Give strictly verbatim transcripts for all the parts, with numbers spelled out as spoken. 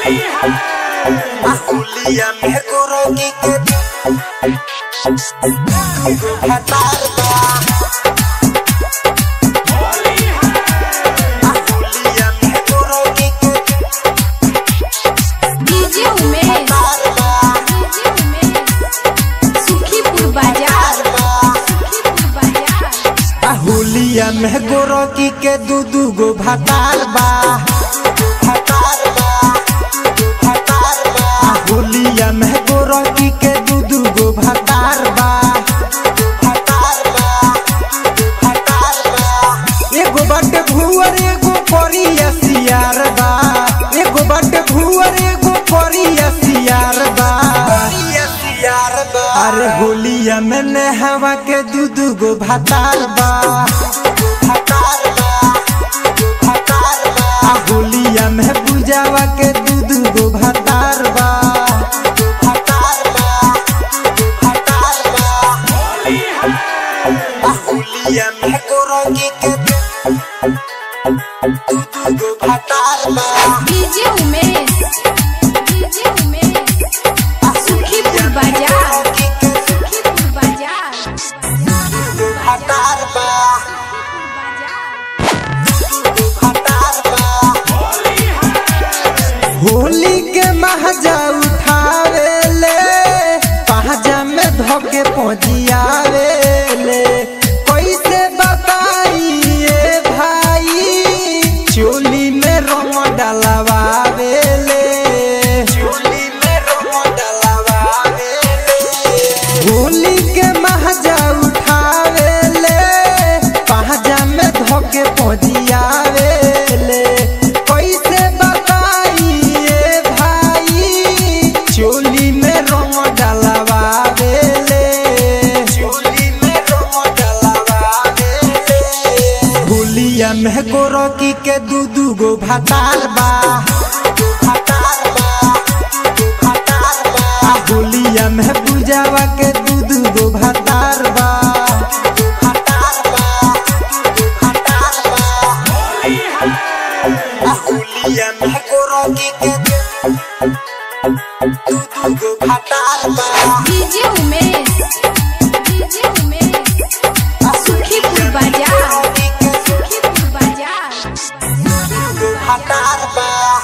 हुलिया में गोरोगी के हतार बा हुलिया में गोरोगी के डीजे उमेश डीजे उमेश सुखीपुर बाजार सुखीपुर बाजार हुलिया में गोरोगी के दू दू गो भतार बा हुलिया में गोरोगी के दू दू गो भतार बा एगो बट भुअर एगो परिया सियार बा एगो बट भुअर एगो परिया सियार बा अरे होलिया में नहवा के दू दू गो भतार बा होलिया में पूजावा के दू दू गो भतार बा हुलिया में गोरोगी के दू दू गो भतार बा डीजे उमेश डीजे उमेश सुखीपुर बाजार सुखीपुर बाजार भतार बा होली के महजा उठावे ले पहजा में धोके पहुँचियावे ले कैसे बताइए भाई चोली में रंग डलवावे ले चोली में रंग डलवावे ले होली के महजा उठावे ले पहजा में धोके पहुँचियावे ले कैसे बताइए भाई चोली में रंग डलवावे ले चोली में रंग डलवावे ले हुलिया में गोरोगी के दू दू गो भतार बा हुलिया में पूजावा के दू दू गो भतार बा हुलिया में गोरोगी के दू दू गो भतार बा डीजे उमेश डीजे उमेश सुखीपुर बाजार सुखीपुर बाजार भतार बा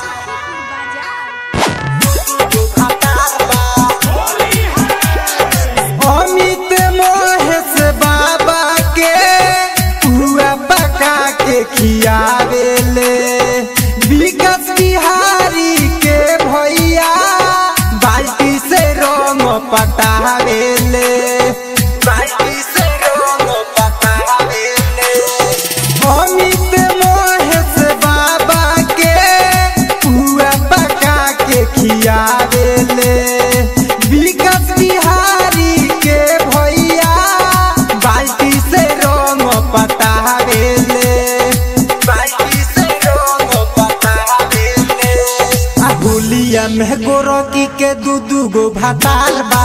अमित मोहेश बाबा के हुआ पका के खियावे ले विकास बिहारी के भैया बाल्टी से रंग पटावे ले बाल्टी से रंग पटावे ले अमित मोहेश बाबा के हुआ पका के खियावे ले विकास बिहारी के भैया बाल्टी से रंग पटावे ले बाल्टी से रंग पटावे ले हुलिया में गोरोगी के दू दू गो भतार बा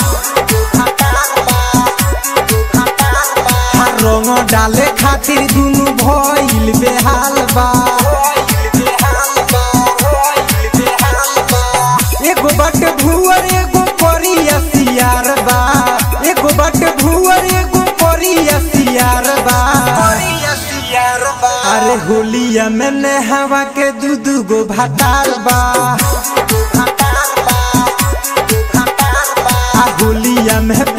रंग डाले खातिर दुनु भइल बेहाल बा एगो बट भुअर एगो परिया सियार बा एगो बट भुअर एगो परिया सियार बा अरे होलिया में नहवा के दू दू गो भतार बा होलिया में